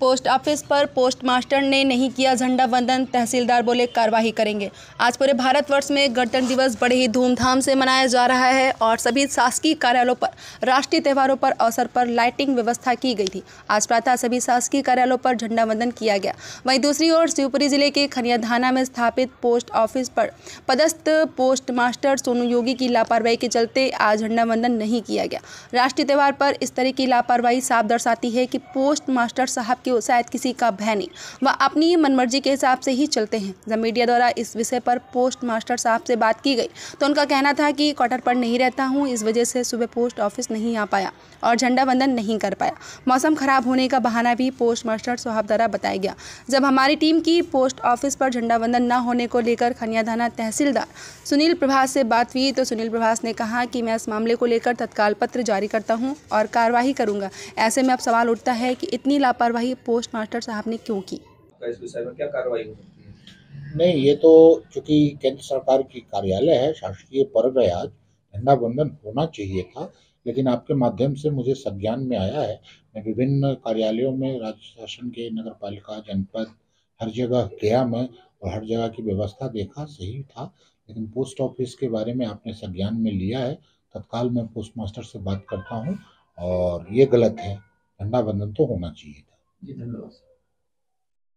Post office पर post master ने नहीं किया झंडा वंदन, तहसीलदार बोले कार्रवाई करेंगे। आज पूरे भारतवर्ष में गणतंत्र दिवस बड़े ही धूमधाम से मनाया जा रहा है और सभी शासकीय कार्यालयों पर राष्ट्रीय त्योहारों पर अवसर पर लाइटिंग व्यवस्था की गई थी। आज प्रातः सभी शासकीय कार्यालयों पर झंडा वंदन किया गया। वहीं दूसरी ओर शिवपुरी जिले के खनियाधाना में स्थापित पोस्ट ऑफिस पर पदस्थ पोस्ट मास्टर सोनू योगी की लापरवाही के चलते आज झंडा वंदन नहीं किया गया। राष्ट्रीय त्योहार पर इस तरह की लापरवाही साफ दर्शाती है कि पोस्ट मास्टर साहब के शायद किसी का भय नहीं, वह अपनी मनमर्जी के हिसाब से ही चलते हैं। जब मीडिया द्वारा इस विषय पर पोस्ट मास्टर साहब से बात की गई तो उनका कहना था कि क्वार्टर पर नहीं रहता हूं, इस वजह से सुबह पोस्ट ऑफिस नहीं आ पाया और झंडा वंदन नहीं कर पाया। मौसम खराब होने का बहाना भी पोस्ट मास्टर साहब द्वारा बताया गया। जब हमारी टीम की पोस्ट ऑफिस पर झंडा वंदन न होने को लेकर खनियाधाना तहसीलदार सुनील प्रभास से बात हुई तो सुनील प्रभास ने कहा कि मैं इस मामले को लेकर तत्काल पत्र जारी करता हूं और कार्रवाई करूंगा। ऐसे में अब सवाल उठता है कि इतनी लापरवाही पोस्ट मास्टर साहब ने क्यों की। इस विषय में क्या कार्रवाई हो सकती है? नहीं, ये तो चूंकि केंद्र सरकार की कार्यालय है, शासकीय पर्व है, आज झंडा वंदन होना चाहिए था, लेकिन आपके माध्यम से मुझे संज्ञान में आया है। मैं विभिन्न कार्यालयों में राज्य शासन के, नगर पालिका, जनपद, हर जगह गया मैं और हर जगह की व्यवस्था देखा, सही था। लेकिन पोस्ट ऑफिस के बारे में आपने संज्ञान में लिया है, तत्काल मैं पोस्ट मास्टर से बात करता हूँ और ये गलत है, झंडा वंदन तो होना चाहिए था। जी, धन्यवाद।